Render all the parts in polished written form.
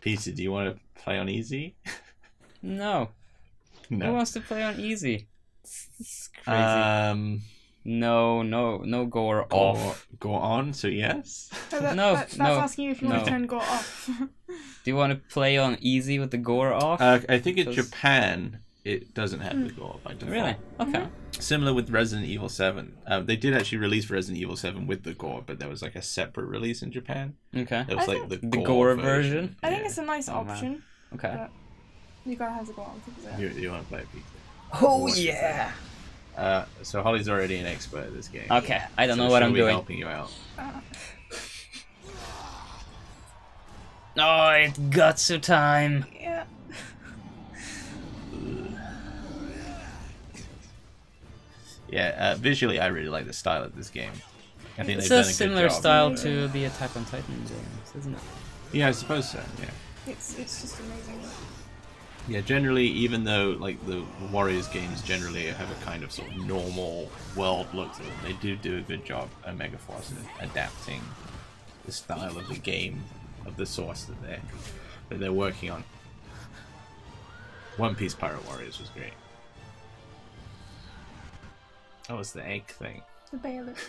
Peter, do you want to play on easy? No. No. Who wants to play on easy? It's crazy. No gore off. Go on, so yes. That's asking you if you want to turn gore off. Do you want to play on easy with the gore off? I think in Japan it doesn't have the gore by default. Really? Okay. Similar with Resident Evil 7. They did actually release Resident Evil 7 with the gore, but there was like a separate release in Japan. Okay. It was like the gore version. I think it's a nice option. Man. Okay. But you gotta have the gore on. You want to play it, Peter? Oh yeah. So Holly's already an expert at this game. Okay, I don't know what I'm doing. Helping you out. Oh, it's Gutsu time. Yeah. Yeah, visually I really like the style of this game. I think It's they've a done similar good job. style to the Attack on Titan games, isn't it? Yeah, I suppose so. Yeah. It's just amazing. Yeah, generally, even though like the Warriors games generally have a kind of sort of normal world look to them, they do a good job at Megaforce at adapting the style of the game, of the source that they're working on. One Piece Pirate Warriors was great. That was the egg thing. The bailiff.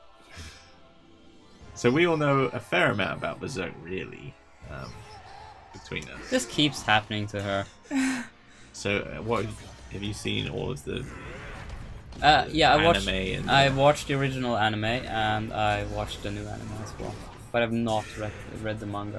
So we all know a fair amount about Berserk, really, between us. This keeps happening to her. So, what have you seen? All of the yeah, I and watched the original anime and I watched the new anime as well, but I've not read the manga.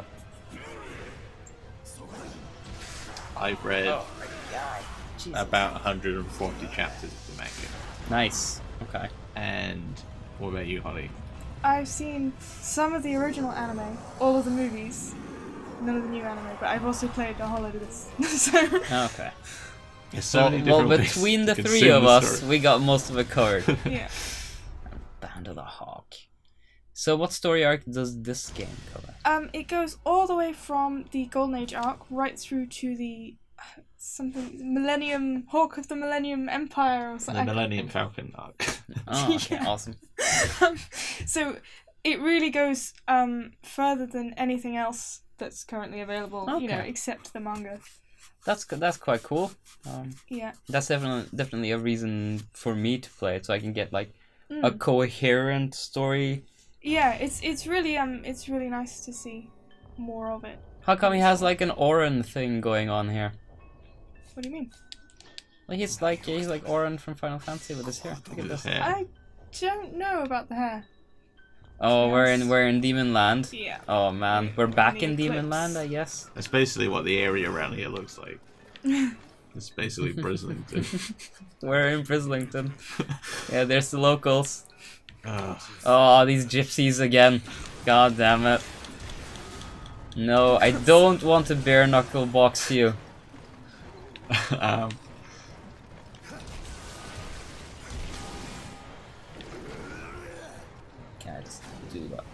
I've read about 140 chapters of the manga. Nice. Okay. And what about you, Holly? I've seen some of the original anime, all of the movies, none of the new anime, but I've also played a whole load of this. So Okay. There's so many Well, different ways between to the three consume of the us, story. we got most of it covered. yeah. Band of the Hawk. So, what story arc does this game cover? It goes all the way from the Golden Age arc right through to the Millennium Hawk of the Millennium Empire or something. The Millennium Falcon arc. Oh, okay, awesome. So it really goes further than anything else that's currently available, you know, Okay. except the manga. That's quite cool. Yeah. That's definitely a reason for me to play it, so I can get like a coherent story. Yeah, it's really nice to see more of it. How come he has like an Orin thing going on here? What do you mean? Like he's like Orin from Final Fantasy with his hair. Look at this. Yeah. I don't know about the hair. Oh, we're in Demon Land. Yeah. Oh man, we're back The in Demon Eclipse. Land, I guess. That's basically what the area around here looks like. It's basically Brislington. We're in Brislington. Yeah, there's the locals. Oh, Oh, these gypsies again. God damn it. No, I don't want to bare knuckle box you. Can I just do that?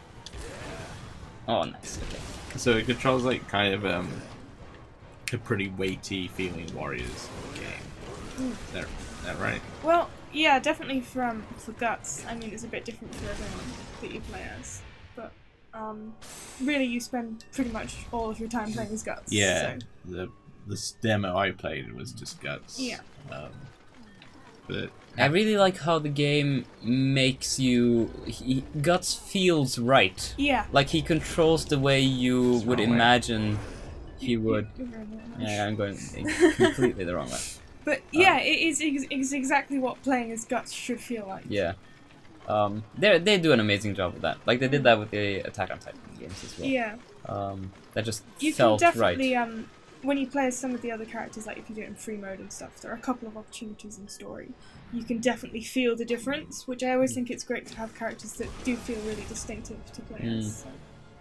Oh, nice. Okay. so it controls like kind of a pretty weighty feeling Warriors game. Is that right? Well, yeah, definitely for Guts. I mean, it's a bit different for everyone that you play as, but really, you spend pretty much all of your time playing as Guts. Yeah. So. The demo I played was just Guts. Yeah. But I really like how the game makes you... Guts feels right. Yeah. Like he controls the way you would wrong way. imagine he would. You're very right. Yeah, I'm going completely the wrong way. But yeah, it's exactly what playing as Guts should feel like. Yeah. They do an amazing job with that. Like they did that with the Attack on Titan games as well. Yeah. That just You can felt definitely, right. when you play as some of the other characters, like if you do it in free mode and stuff, there are a couple of opportunities in story. You can definitely feel the difference, which I always think it's great to have characters that do feel really distinctive to play as. So.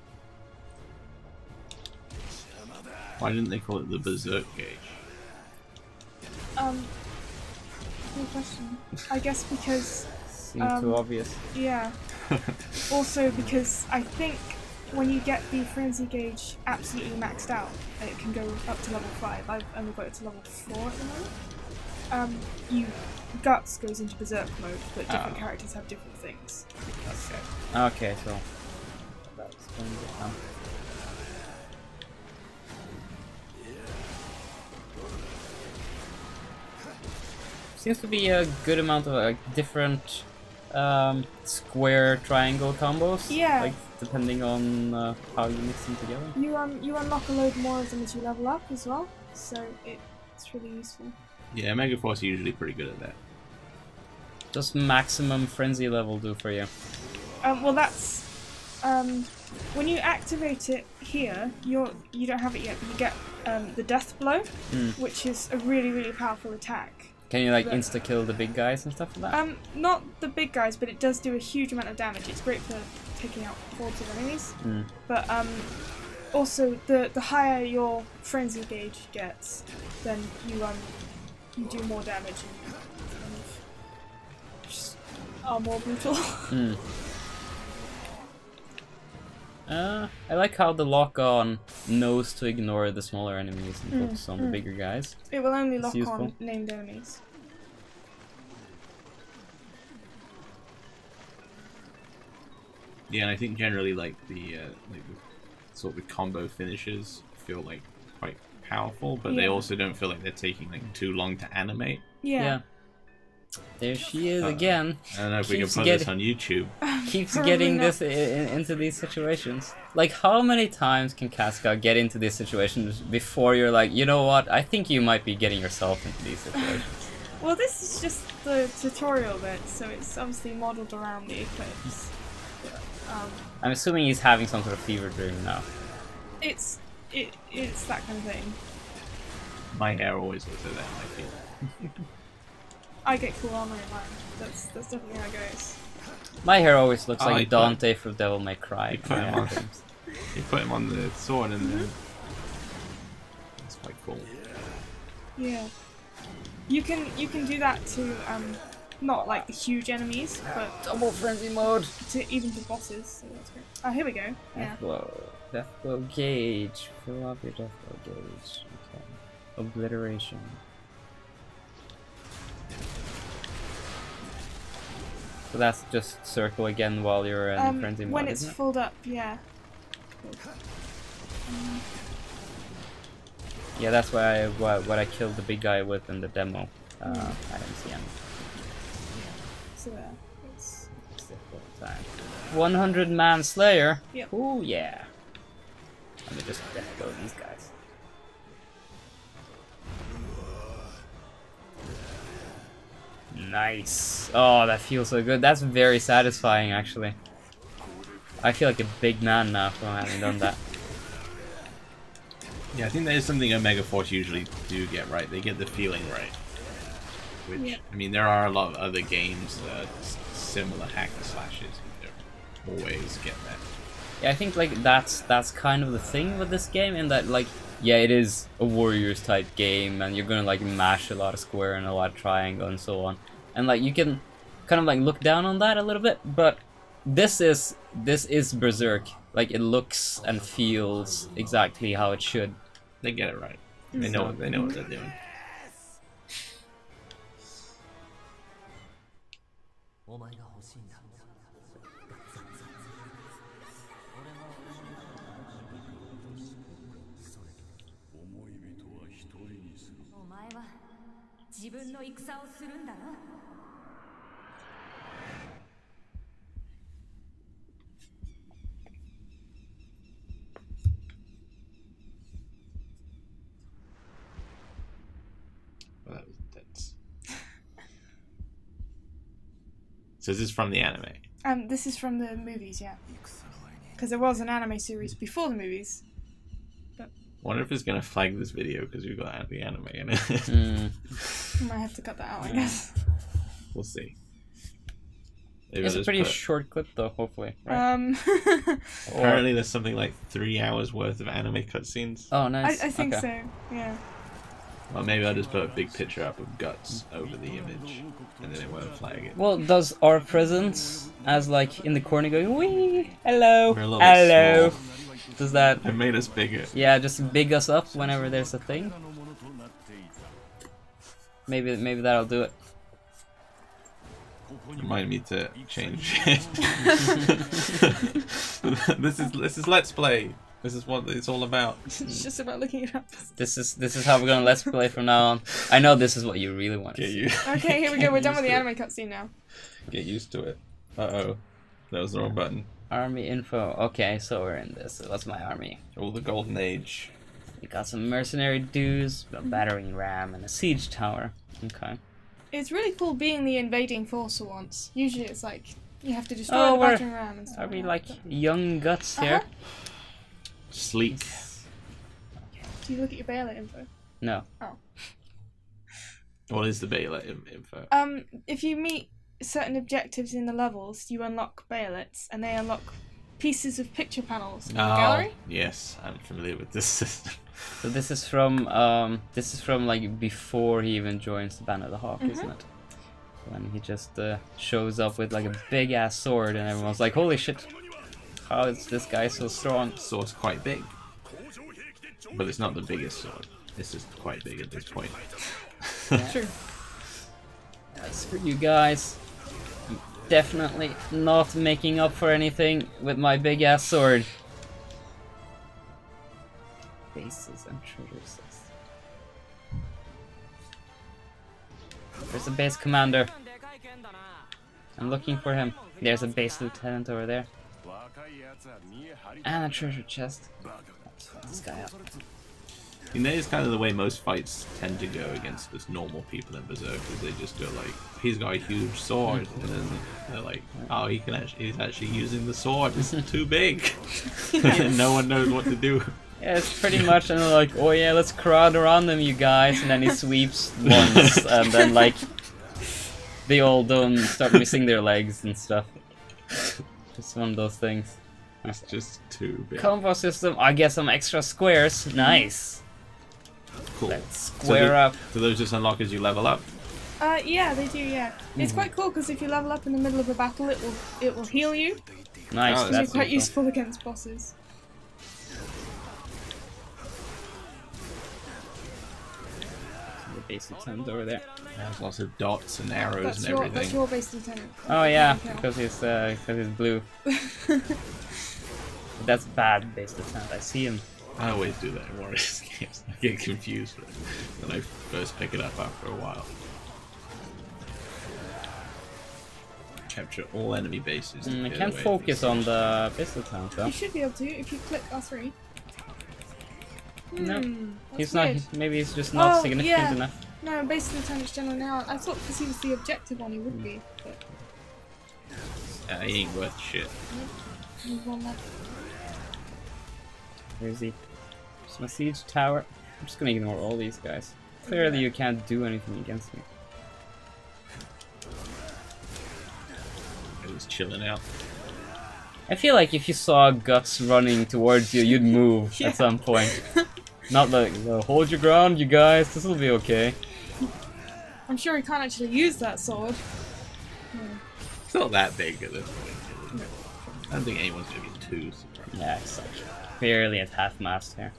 why didn't they call it the Berserk gauge? Good question. I guess because, Seems too obvious. yeah. Also because I think when you get the Frenzy gauge absolutely maxed out, it can go up to level 5. I've only got it to level 4 at the moment. Guts goes into Berserk mode, but different characters have different things. Okay. Okay, so that explains it now. seems to be a good amount of like different square triangle combos. Yeah. Like depending on how you mix them together. You unlock a load more of them as you level up as well, so it's really useful. Yeah, Megaforce are usually pretty good at that. Does maximum frenzy level do for you? Well, that's when you activate it here. You don't have it yet, but you get the death blow, which is a really powerful attack. Can you like insta kill the big guys and stuff like that? Not the big guys, but it does do a huge amount of damage. It's great for taking out hordes of enemies. But also the higher your frenzy gauge gets, then you do more damage and kind of just are more brutal. I like how the lock-on knows to ignore the smaller enemies and focus on the bigger guys. It will only lock useful. on named enemies. Yeah, and I think generally like the sort of the combo finishes feel like quite powerful, but they also don't feel like they're taking like too long to animate. Yeah. There she is again. I don't know if we can Keeps put this on YouTube. Keeps Probably getting not. this into these situations. Like, how many times can Casca get into these situations before you're like, you know what? I think you might be getting yourself into these situations. Well, this is just the tutorial bit, so it's obviously modelled around the Eclipse. I'm assuming he's having some sort of fever dream now. It's that kind of thing. My hair always looks like that when I feel. I get cool armor in mine. That's definitely how it goes. My hair always looks I like Dante from Devil May Cry. You put him on. You put him on the sword, and then it's quite cool. Yeah. You can do that to not like the huge enemies, but Double frenzy mode. even to bosses. So that's great. Oh, here we go. Yeah. Death blow gauge. Fill up your death blow gauge. Okay. Obliteration. So that's just circle again while you're in frenzy mode. When it's isn't it? filled up, yeah. Yeah, that's why what I killed the big guy with in the demo. I didn't see him. So it's 100 man slayer. Yep. Ooh yeah. Let me just death blow these guys. Nice. Oh, that feels so good. That's very satisfying, actually. I feel like a big man now from having done that. Yeah, I think that is something Omega Force usually do get right. They get the feeling right. Which, I mean, there are a lot of other games, similar hack and slashes, they always get that. Yeah, I think like that's kind of the thing with this game, in that like, yeah, it is a Warriors type game, and you're gonna like mash a lot of square and a lot of triangle and so on, and like you can kind of like look down on that a little bit, but this is Berserk. Like, it looks and feels exactly how it should. They get it right. They know what they're doing. Well, that was intense. So this is from the anime? This is from the movies, yeah. Because there was an anime series before the movies. I wonder if it's going to flag this video because we've got the anime in it. I might have to cut that out, I guess. We'll see. Maybe It's I'll a just pretty put- short clip though, hopefully. Right? Apparently there's something like 3 hours worth of anime cutscenes. Oh, nice. I think okay. so, yeah. Well, maybe I'll just put a big picture up of Guts over the image, and then it won't flag it. Well, does our presence as like in the corner going, wee, hello, We're a little hello, bit small. does that, It made us bigger. yeah, just big us up whenever there's a thing? Maybe that'll do it. Remind me to change it. This is Let's Play. This is what it's all about. It's just about looking it up. This is how we're gonna let's play from now on. I know this is what you really want to Get see. you. Okay, here we go. We're done with the Used to anime cutscene now. Get used to it. Uh-oh. That was the wrong button. Army info. Okay, so we're in this. So that's my army. All the golden age. We got some mercenary dudes, a battering ram, and a siege tower. Okay. It's really cool being the invading force for once. Usually it's like you have to destroy the we're- battering ram and stuff. Are we like like that. young guts here? Uh-huh. Sleek. Do you look at your Bayonet info? No. What is the Bayonet info? If you meet certain objectives in the levels, you unlock Bayonets, and they unlock pieces of picture panels in the gallery. Yes, I'm familiar with this system. So this is from like before he even joins the Band of the Hawk, isn't it? When he just shows up with like a big ass sword, and everyone's like, "Holy shit! How is this guy so strong?" Sword's quite big. But it's not the biggest sword. It's just quite big at this point. True. Nice for you guys. I'm definitely not making up for anything with my big ass sword. Bases and treasures. There's a base commander. I'm looking for him. There's a base lieutenant over there. And a treasure chest. Let's fuck this guy up. You know, it's kind of the way most fights tend to go against just normal people in Berserk, is they just go like, he's got a huge sword, and then they're like, oh, he's actually using the sword, it's too big. And no one knows what to do. Yeah, it's pretty much, and they're like, oh yeah, let's crowd around them, you guys, and then he sweeps once, and then like, they all don't start missing their legs and stuff. Just one of those things. It's just too big. Combo system, I get some extra squares, nice. Cool. Let's square up. Do those just unlock as you level up? Yeah, they do. Yeah, it's quite cool because if you level up in the middle of a battle, it will heal you. Nice, Oh, Which that's is quite useful. useful against bosses. The base lieutenant over there. There's lots of dots and arrows That's and everything. your base lieutenant. Oh yeah, Okay. because he's blue. That's bad base lieutenant. I see him. I always do that in Warriors games. I get confused when I first pick it up after a while. Capture all enemy bases. and I get can't away focus from on the base lieutenant though. You should be able to if you click R3. No, that's he's not. weird. Maybe he's just not Oh, significant yeah. enough. No, base lieutenant's general now. I thought because he was the objective one, he would be. But He ain't worth shit. move on left. Where is he? There's my siege tower. I'm just gonna ignore all these guys. Clearly, you can't do anything against me. I was chilling out. I feel like if you saw Guts running towards you, you'd move Yeah. at some point. Not like, well, hold your ground, you guys. This will be okay. I'm sure he can't actually use that sword. It's not that big at this point. Is it? I don't think anyone's gonna be too surprised. Yeah, it's like barely at half mast here.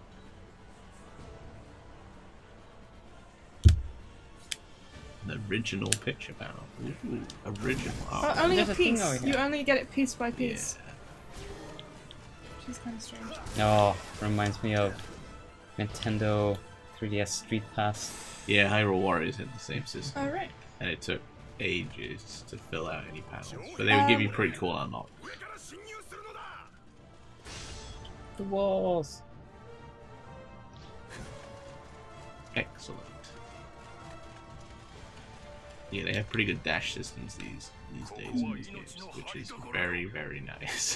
An original picture panel. Ooh, original Oh, art. only There's a a thing piece. over here. You only get it piece by Yeah. piece. Which is kind of strange. Oh, reminds me of Nintendo 3DS Street Pass. Yeah, Hyrule Warriors had the same system. Oh, right. And it took ages to fill out any panels. But they would give you pretty cool unlock. The walls. Excellent. Yeah, they have pretty good dash systems these days in these games, which is very, very nice.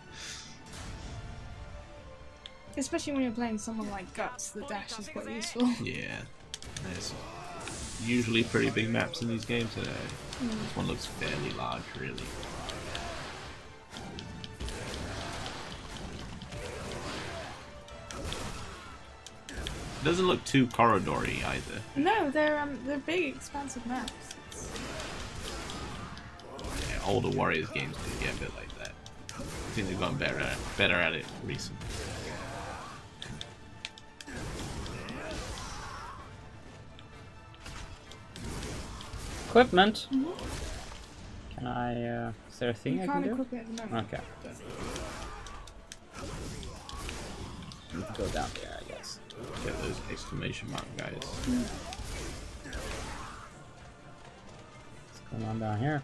Especially when you're playing someone like Guts, the dash is quite useful. Yeah, there's usually pretty big maps in these games. This one looks fairly large, really. It doesn't look too corridory either. No, they're big, expansive maps. Yeah, older Warriors games do get a bit like that. I think they've gotten better at it recently. Equipment. Can I? Is there a thing You I can't can do? equip it at the moment. Okay. Need to go down there, I guess. Get those exclamation mark guys. What's going on down here?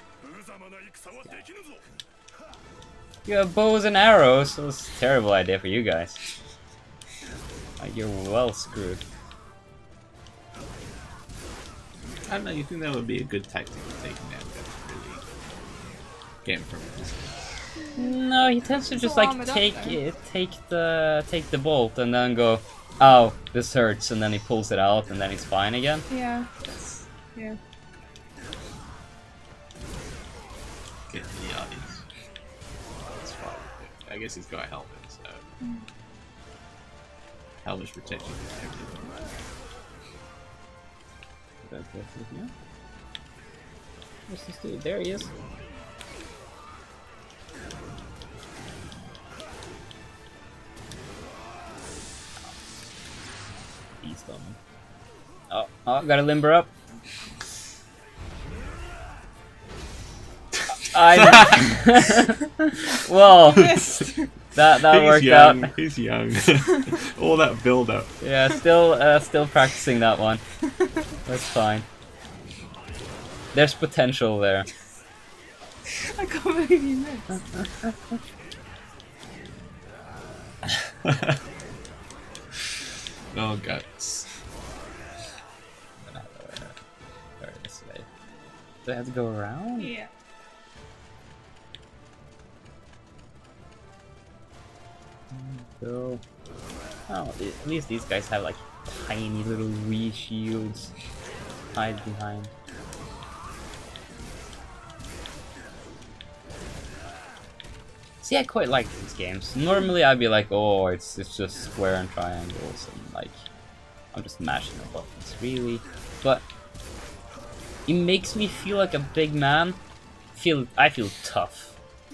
You have bows and arrows, so it's a terrible idea for you guys. Like, you're well screwed. I don't know, you think that would be a good tactic of taking down guys, really get him from a distance? No, he tends to It's just all like armored up, take though. the bolt and then go, oh, this hurts, and then he pulls it out and then he's fine again. Yeah. That's, yeah. Get in the audience. That's fine. I guess he's got a helmet, so helmet's protection from everything. What's this dude? There he is. Beast on him. Oh, gotta limber up. Well, that He's worked young. out. He's young. All that build up. Yeah, still practicing that one. That's fine. There's potential there. I can't believe you missed. Oh guts. Or this way. Do I have to go around? Yeah. Go. Oh, at least these guys have like tiny little wee shields to hide behind. See, I quite like these games. Normally I'd be like, oh, it's just square and triangles and like I'm just mashing the buttons, really. But it makes me feel like a big man. I feel tough.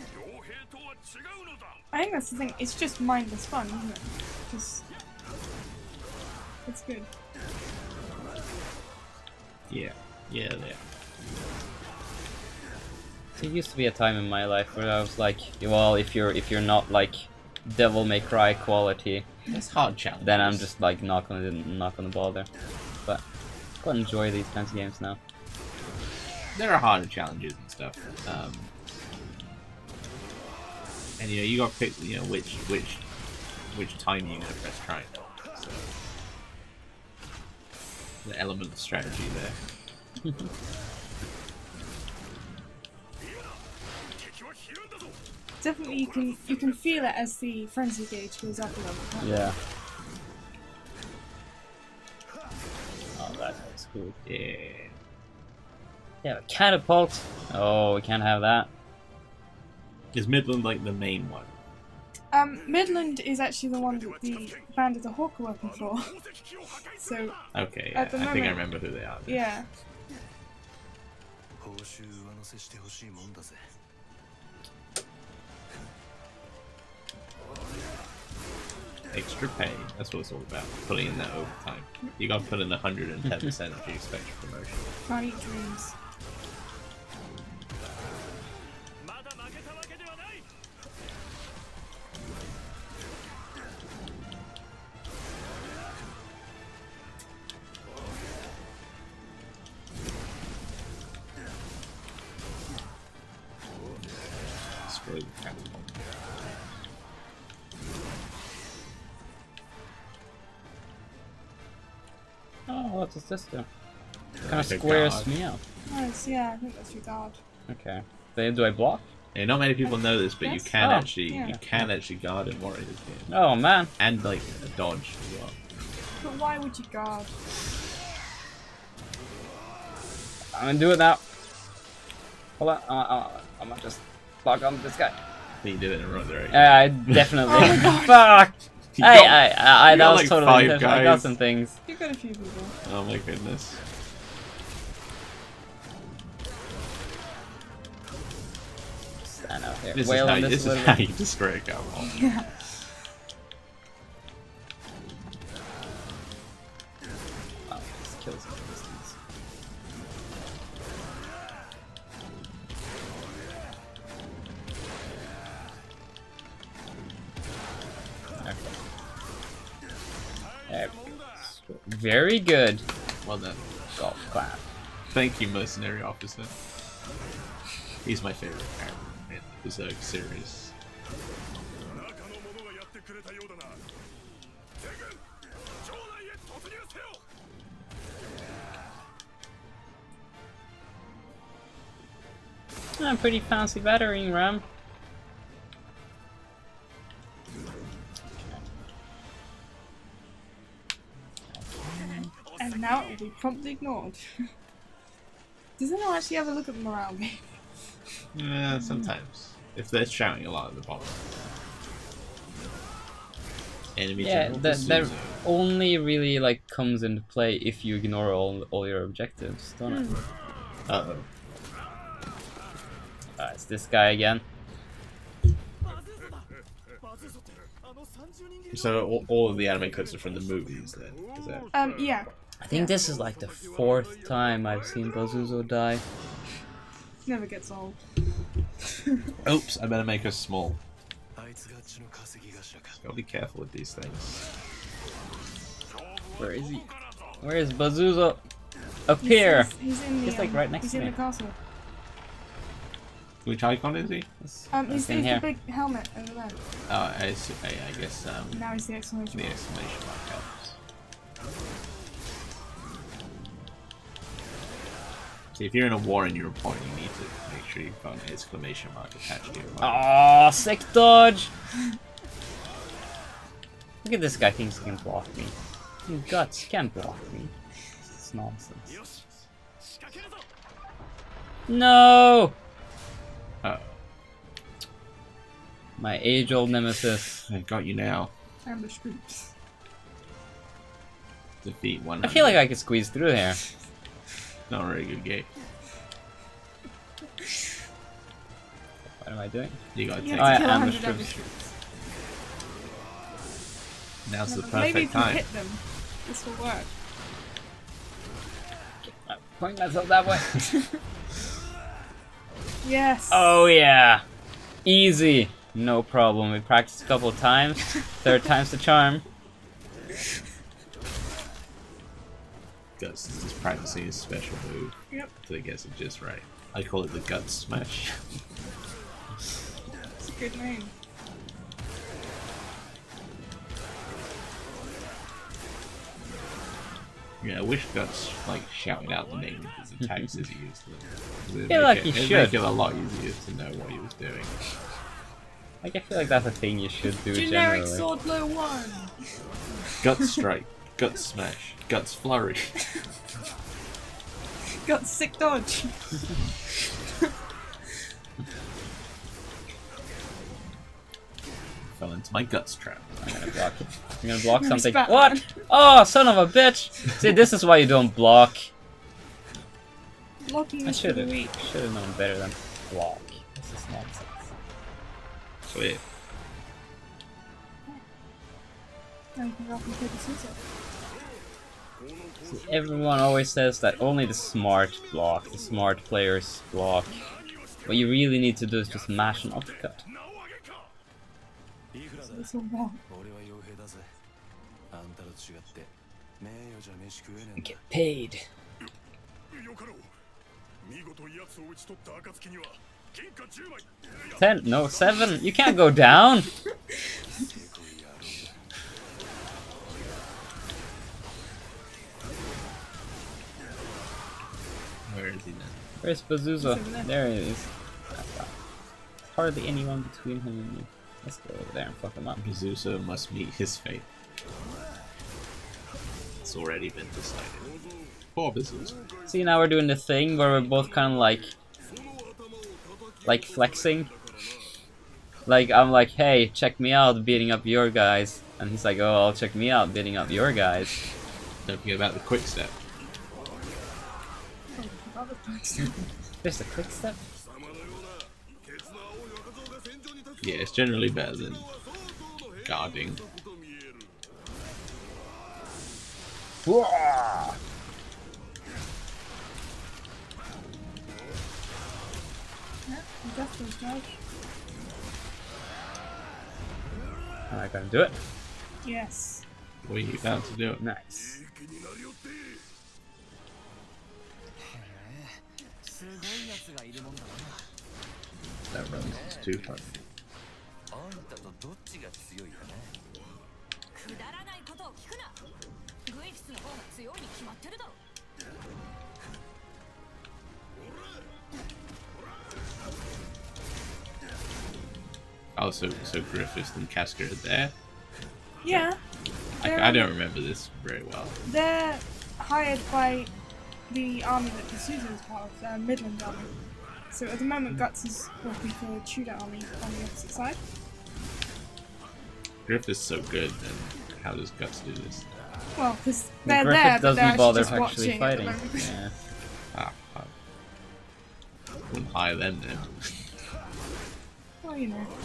I think that's the thing. It's just mindless fun, isn't it? Just, it's good. Yeah. Yeah, yeah. There used to be a time in my life where I was like, well, if you're not like Devil May Cry quality, That's hard challenge. then I'm just like not gonna bother. But I quite enjoy these kinds of games now. There are harder challenges and stuff. And you know, you got to pick, you know, which time you're gonna press triangle. So the element of strategy there. Definitely, you can feel it as the frenzy gauge goes up a level. Can't you? Yeah. Oh, that was cool. Yeah. Yeah, a catapult. Oh, we can't have that. Is Midland like the main one? Midland is actually the one that the Band of the Hawk are working for. So, Okay, At yeah, the I think I moment- remember who they are. yeah. Extra pay. That's what it's all about. Putting in that overtime. You got to put in 110% if you expect a promotion. Can't eat dreams. Destroy the catapult. Oh, what does this do? Kind of Like a squares guard. Oh, me out. Nice, yeah, I think that's your guard. Okay. Then do I block? Yeah, not many people know this, but you Yes. can Oh, yeah. you can actually guard in Warriors game, Oh man. and like a dodge as well. But why would you guard? I'm gonna do it now. Hold on. I'm gonna just block on this guy. I think you did it in a row there. I definitely. Oh my God. Fuck. You Hey, got- I you that got was like totally 5 intentional. I got guys. some things. You've got a few people. Oh my goodness. Stand out here. This Wail on is this a little how bit. you destroy a catapult. Yeah. Oh, just kill some of these things. Okay. Very good. Well done. Golf clap. Thank you, mercenary officer. He's my favorite character in the Berserk series. Pretty fancy battering ram. And now it will be promptly ignored. Does anyone actually have a look at them around me? Yeah, sometimes. If they're shouting a lot at the bottom. Enemy Yeah, General that D'Souza. only really like comes into play if you ignore all your objectives, don't it? Uh-oh. It's this guy again. So all of the anime clips are from the movies then? Is that... Yeah. I think this is like the 4th time I've seen Pazuzu die. Never gets old. Oops, I better make us small. Gotta be careful with these things. Where is he? Where is Pazuzu? Up here! He's in the, He's, like, right next he's to in me. the castle. Which icon is he? He's in the here. big helmet over there. Oh, I guess Now he's the exclamation the mark. exclamation mark helps. See, if you're in a war and you're a point, you need to make sure you've got an exclamation mark attached to your point. Oh, sick dodge! Look at this guy thinks he can block me. You guts, you can't block me. It's nonsense. No! Oh, My age-old nemesis. I got you now. Ambush groups. Defeat 100. I feel like I could squeeze through here. Not a very good game. What am I doing? You gotta You take have to yeah, kill ambush 100 groups. ambush groups. Now's the Maybe if perfect you time. hit them, this will work. Point myself that way. Yes! Oh yeah! Easy! No problem. We practiced a couple of times. 3rd time's the charm. Guts is just practicing his special move Yep. till he gets it just right. I call it the Guts Smash. It's a good name. Yeah, I wish Guts like shouted out the name of his attacks as he used them. It'd Feel make like it, he it'd should. make it a lot easier to know what he was doing. Like, I feel like that's a thing you should do Generic generally. sword blow 1! Guts Strike, Guts Smash, Guts Flurry. Got sick dodge! Fell into my Guts trap. I'm gonna block it. I'm gonna block Nice something. Batman. What? Oh, son of a bitch! See, this is why you don't block. Blocking I is for should the have weak. known better than block. This is nonsense. Sweet. Now you can rock and paper scissors. See, everyone always says that only the smart block, the smart players block. What you really need to do is just mash an uppercut. So this will work. And get paid. 10, no, 7. You can't go down. Where is he then? Where's Pazuzu? He's over there. There he is. Hardly anyone between him and me. Let's go over there and fuck him up. Pazuzu must meet his fate. It's already been decided. Poor Pazuzu. See, now we're doing the thing where we're both kind of like flexing. Like, I'm like, hey, check me out beating up your guys. And he's like, oh, I'll check me out beating up your guys. Don't forget about the quick step. There's a quick step. Yeah, it's generally better than guarding. Yeah, you got those guys. Am I gonna do it? Yes. What are you about to do? Nice. That runs is too fun. くだらないことを聞くな。グイフスの方が強いに決まってるだろ。 Oh, so Griffiths and Casca are there? Yeah. I don't remember this very well. They're hired by the army that D'Souza is part of, the Midland Army. So at the moment, Guts is working for the Tudor Army on the opposite side. Griffiths is so good, then how does Guts do this? Well, because they're Griffith there, but they're doesn't bother just actually watching at the fighting. moment. Yeah. I wouldn't hire them then. Well, you know.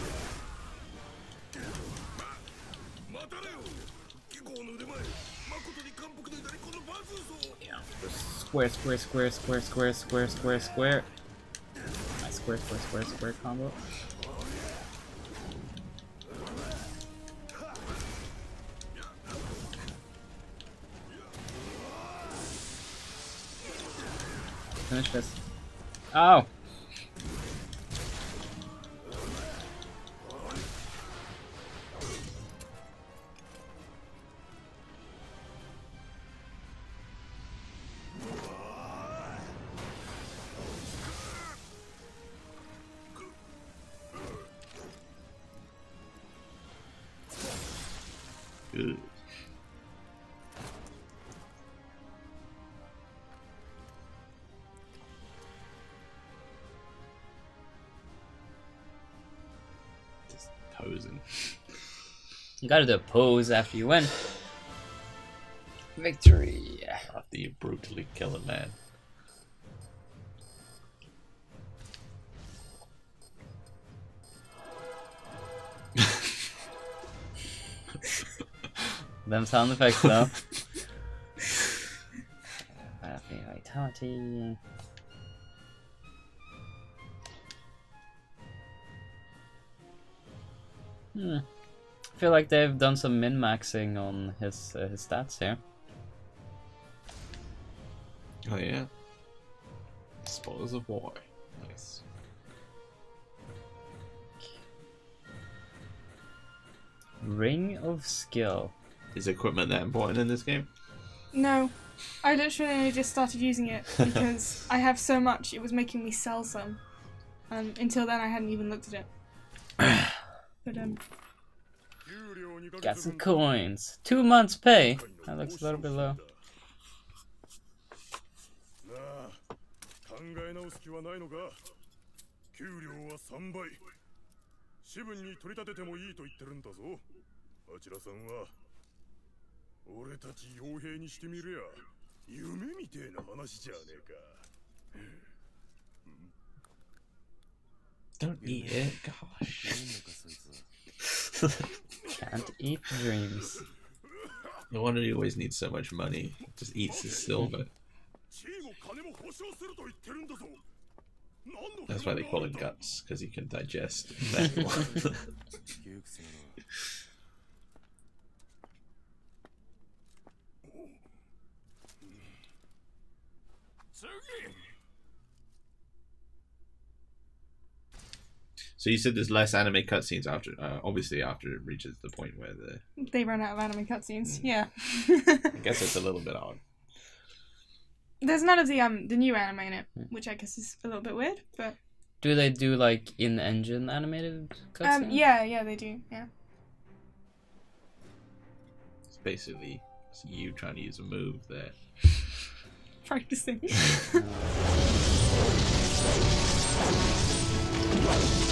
Square, square, square, square, square, square, square, square. Nice square, square, square, square combo. Finish this. Oh! Good. Just posing. You gotta do a pose after you win. Victory! After you brutally kill a man. Them sound effects though. Happy vitality. I feel like they've done some min-maxing on his stats here. Oh yeah. Spoils of war. Nice. Ring of Skill. Is equipment that important in this game? No. I literally only just started using it because I have so much, it was making me sell some. Until then I hadn't even looked at it. But Got some coins. 2 months pay. That looks a little bit low. 考え直す気はないのか。給料は3倍。支分に取り立ててもいいと言ってるんだぞ。あちらさんは俺たち傭兵にしてみりゃ夢みてえな話じゃねえか。 Don't eat it, gosh. Can't eat dreams. No wonder he always needs so much money. Just eats his silver. That's why they call it guts, because he can digest metal. So you said there's less anime cutscenes after, obviously after it reaches the point where they run out of anime cutscenes. Yeah. I guess it's a little bit odd. There's none of the new anime in it, which I guess is a little bit weird, but Do they do like in-engine animated cutscenes? yeah, they do. Yeah. It's basically you trying to use a move there. Practicing.